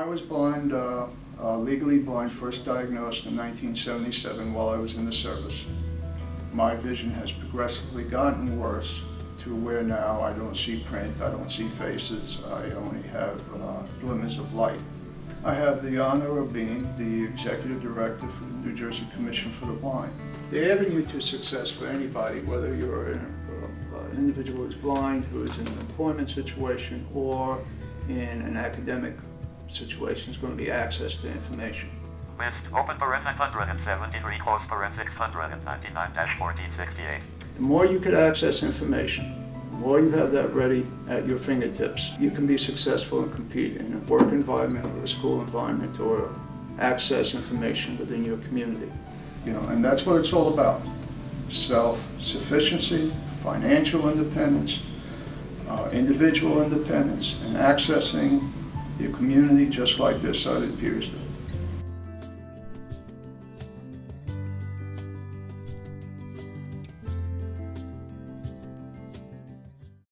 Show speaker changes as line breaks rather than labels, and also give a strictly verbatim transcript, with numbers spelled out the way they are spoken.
was blind, uh, uh, legally blind, first diagnosed in nineteen seventy-seven while I was in the service. My vision has progressively gotten worse to where now I don't see print, I don't see faces, I only have uh, glimmers of light. I have the honor of being the Executive Director for the New Jersey Commission for the Blind. The avenue to success for anybody, whether you're an, uh, an individual who's blind, who's in an employment situation, or in an academic situation, is going to be access to information.
List open paren nine hundred seventy-three, close paren six hundred ninety-nine dash fourteen sixty-eight.
The more you could access information, the more you have that ready at your fingertips, you can be successful and compete in a work environment or a school environment or access information within your community. You know, and that's what it's all about. Self-sufficiency, financial independence, uh, individual independence, and accessing your community just like this side appears to.